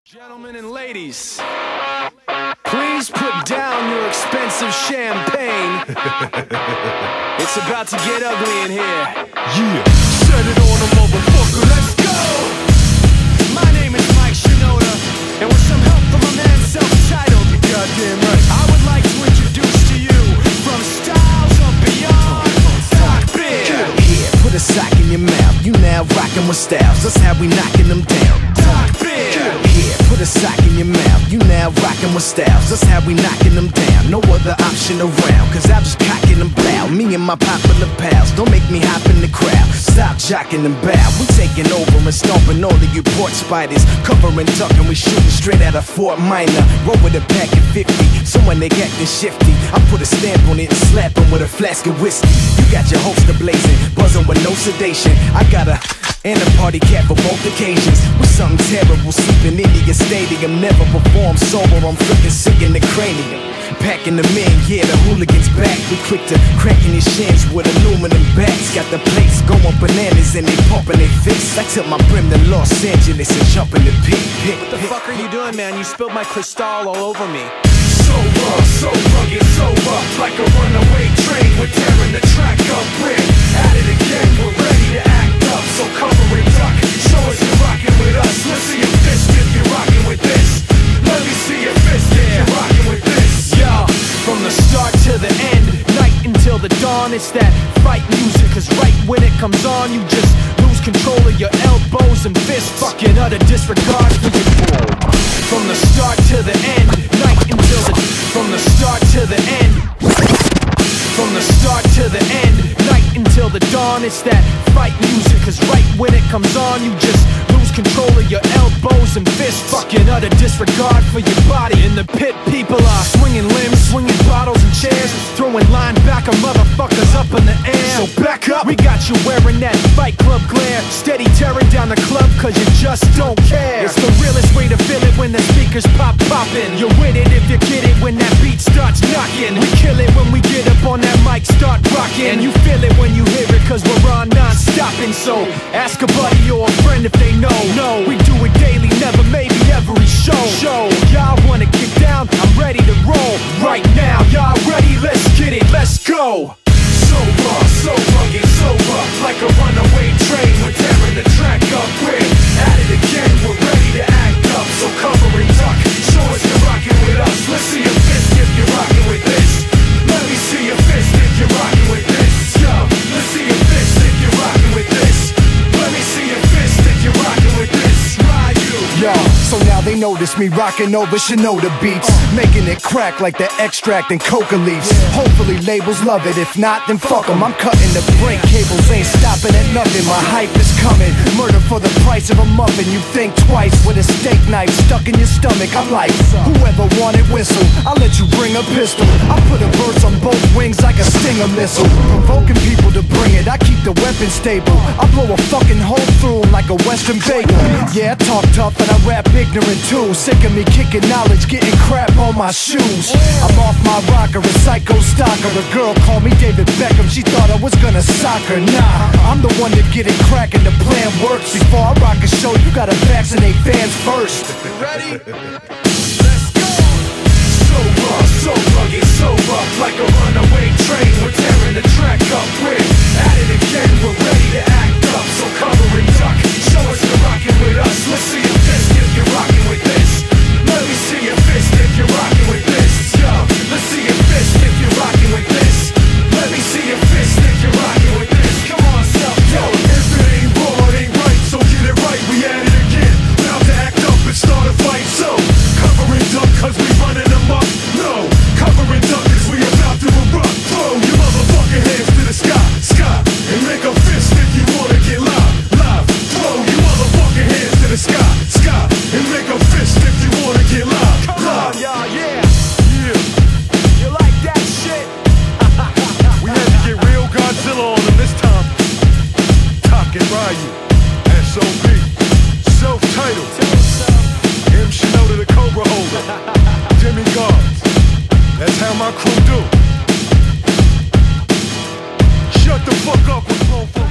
Gentlemen and ladies, please put down your expensive champagne. It's about to get ugly in here. Yeah, set it on a motherfucker, let's go! My name is Mike Shinoda, and with some help from a man self-titled, You're goddamn right. I would like to introduce to you, from styles of beyond, Sock Beer. Here, put a sock in your mouth. You now rockin' with styles. That's how we knockin' them down. Sock Beer. Here, put a sock in your mouth. You now rockin' with styles. That's how we knockin' them down. No other option around, cause I'm just cockin' them bow. Me and my popular pals, don't make me hop in the crowd. Stop jockin' and bow. We taking over and stomping all of you port spiders. Covering, ducking, we shooting straight out of Fort Minor. Roll with a pack of 50, so when they actin' shifty, I put a stamp on it and slap them with a flask of whiskey. You got your holster blazing, buzzing with no sedation. I got a and a party cat for both occasions. With something terrible sleeping in your stadium. Never perform sober, I'm freaking sick in the cranium. Packing them in, yeah, the hooligans back. We quick to cracking your shins with aluminum bats. Got the place going bananas and they pumping their fists. I took my brim to Los Angeles and jump in the pit. What the fuck are you doing, man? You spilled my Cristal all over me. So raw, so rugged, so rough, like a runaway train. We're tearing the track up, we're at it again. We're ready to act up, so cover and duck. Show us you're rocking with us. Let's see your fist if you're rocking with this. Let me see your fist if you're rocking with this. Yo, from the start to the end, night until the dawn, it's that fight music. Cause right when it comes on, you just lose control of your elbows and fists. Fucking utter disregard for your ball. From the start to the end, night until the from the start to the end. From the start to the end, night until the dawn, it's that fight music. Cause right when it comes on, you just lose control of your elbows and fists. Fucking utter disregard for your body. In the pit, people are swinging limbs, swinging bottles and chairs, throwing linebacker motherfuckers up in the air. So back up. We got you wearing that Fight Club glare, steady tearing down the club cause you just don't care. It's the realest way to feel it when the speakers pop poppin'. You're with it if you get it when that beat starts knocking. We kill it when we get up on that mic, start rocking. And you feel it when you hear it cause we're on non-stopping. So ask a buddy or a friend if they know. No, we do it daily, never, maybe every show. Y'all wanna get down, I'm ready to roll. Right now, y'all ready? Let's get it, let's go. So raw, so rugged, so rough, like a runaway train. We're tearing the track up, we're at it again. We're ready to act up, so cover and duck. Show us you're rocking with us. Let's see your fist if you're rocking with this. Let me see your fist if you're rocking with this. Yo, let's see your fist if you're rocking with this. Let me see your fist if you're rocking with this. Ryu. Yo, so now they notice me rocking over Shinoda beats, making it crack like the extract in coca leaves. Hopefully labels love it, if not then fuck them. I'm cutting the brake cables, ain't stopping at nothing. My hype is coming, murder for the price of a muffin. You think twice with a steak knife stuck in your stomach. I'm like, whoever wanted whistle, I'll let you bring a pistol. I put a verse on both wings like a Stinger missile, provoking people to bring it. I keep the weapon stable, I blow a fucking hole through 'em like a Western bagel. Yeah, I talk tough and I rap ignorant too. Sick of me kicking knowledge, getting crap on my shoes. I'm off my rocker, a psycho stalker. A girl called me David Beckham, she thought I was gonna sock her. Nah, I'm the one to get it crackin', the plan works. Before I rock a show, you gotta vaccinate fans first. Ready? So raw, so rugged, so rough, like a runaway train. We're tearing the track up, we're at it again. We're ready to act up, so cover and duck. Show us you're rocking with us. Let's see your fist if you're rocking with this. Let me see your fist if you're rocking with this. Yo, let's see your fist if you're rocking with this. Let me see your fist if you're rocking with this. Come on, self, yo. If it ain't raw, it ain't right, so get it right. We at it again, bound to act up and start a fight. So cover and duck, cause we running them up. No, cover and duck, cause we about to erupt. Throw your motherfucking hands to the sky, sky, and make a fist if you wanna get live, live. Throw your motherfucking hands to the sky, sky, and make a fist if you wanna get live, live. Y'all, yeah. You like that shit? We had to get real Godzilla on them this time. Talking Ryu, S.O.B. Self-titled, M. Shinoda the Cobra holder, demigods, that's how my crew do. Shut the fuck up with